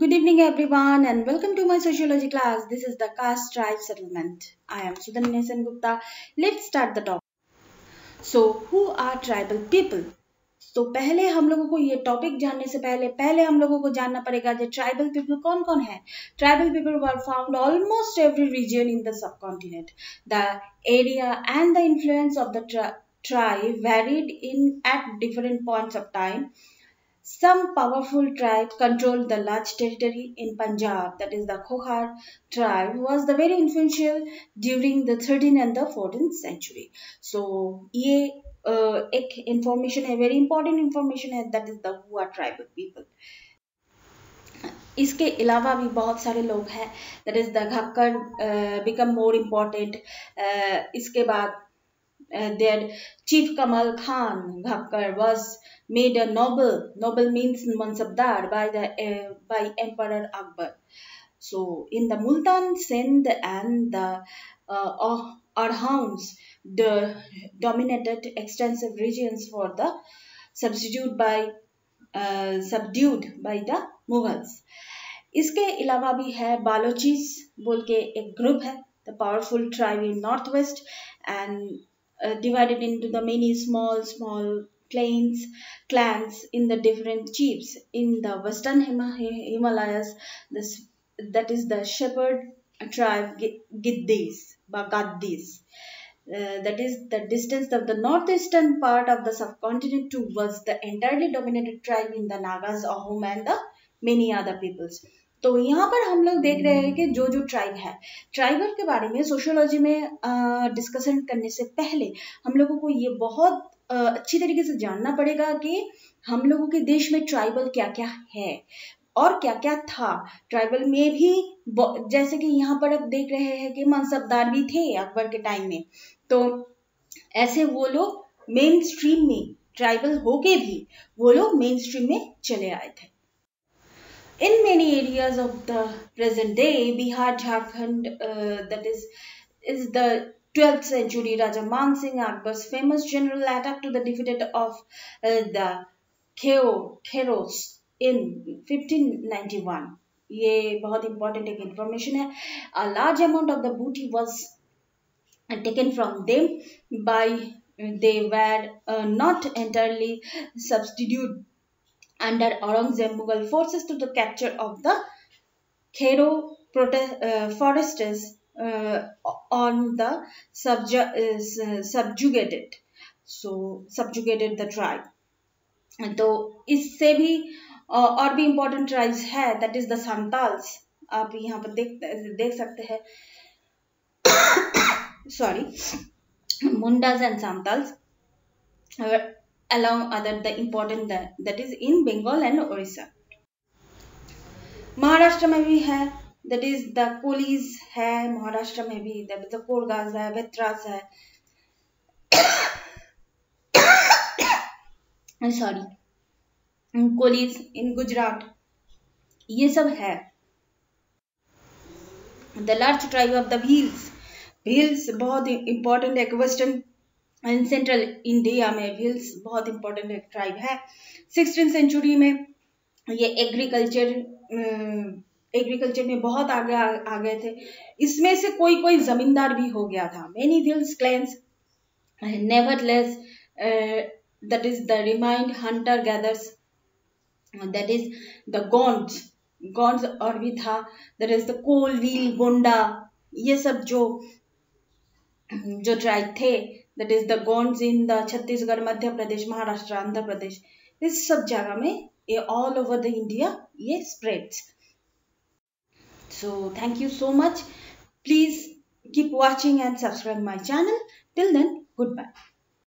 Good evening, everyone, and welcome to my sociology class. This is the caste tribe settlement. I am Sudhanya Sen Gupta. Let's start the topic. So, who are tribal people? तो पहले हम लोगों को ये topic जानने से पहले हम लोगों को जानना पड़ेगा कि ट्राइबल पीपल कौन कौन है. Tribal people were found almost every region in the subcontinent. The area and the influence of the tribe varied at different points of time. Some powerful tribes controlled the large territory in Punjab, that is the Khokhar tribe, was the very influential during the 13th and the 14th century. So, ये एक information है, very important information है, that is the who are tribal people. इसके अलावा भी बहुत सारे लोग हैं, that is the Ghakkar become more important. इसके बाद their chief Kamal Khan Ghakkar was made a noble. Noble means mansabdar by Emperor Akbar. So in the Multan, Sindh and the Arhauns dominated extensive regions for the subdued by the Mughals. इसके अलावा भी है बालोचीज बोल के एक group है, the powerful tribe in northwest and divided into the many small clans in the different chiefs in the western Himalayas. That is the shepherd tribe Gaddis. That is the distance of the northeastern part of the subcontinent towards the entirely dominated tribe in the Nagas, Ahom and the many other peoples. तो यहाँ पर हम लोग देख रहे हैं कि जो ट्राइब है, ट्राइबल के बारे में सोशियोलॉजी में डिस्कशन करने से पहले हम लोगों को ये बहुत अच्छी तरीके से जानना पड़ेगा कि हम लोगों के देश में ट्राइबल क्या क्या है और क्या क्या था. ट्राइबल में भी जैसे कि यहाँ पर आप देख रहे हैं कि मनसबदार भी थे अकबर के टाइम में, तो ऐसे वो लोग मेन स्ट्रीम में ट्राइबल होके भी वो लोग मेन स्ट्रीम में चले आए थे. In many areas of the present day, Bihar, Jharkhand, that is the 12th century, Raja Man Singh Akbar's famous general attack to the defeat of the Kheros in 1591. ये बहुत important एक information है. A large amount of the booty was taken from them by they were not entirely substituted under Aurangzeb Mughal forces to the capture of the Khero forests on the subjugated the tribe. तो इससे भी और भी important tribes है, that is the Santals. आप यहाँ पर देख सकते हैं sorry, Mundas and Santals along other the important that is in Bengal and Orissa. Maharashtra में भी है, that is the कोलीज है महाराष्ट्र में भी, that is the कोरगाज है, वेत्रास है, sorry, कोलीज in गुजरात, ये सब है. The large tribe of the Bhils बहुत important है, वेस्टर्न एंड सेंट्रल इंडिया में भील्स बहुत इंपॉर्टेंट एक ट्राइब है. 16th सेंचुरी में ये एग्रीकल्चर में बहुत आगे आ गए थे. इसमें से कोई जमींदार भी हो गया था. Many Bhils clans nevertheless that is the remained hunter gatherers, that is the Gonds और भी था, that is the कोलवील, गोंडा, ये सब जो ट्राइब थे, that is the Gonds in the Chhattisgarh, Madhya Pradesh, Maharashtra, Andhra Pradesh, इस सब जगह में ये all over the India ये spreads. So thank you so much. Please keep watching and subscribe my channel. Till then, goodbye.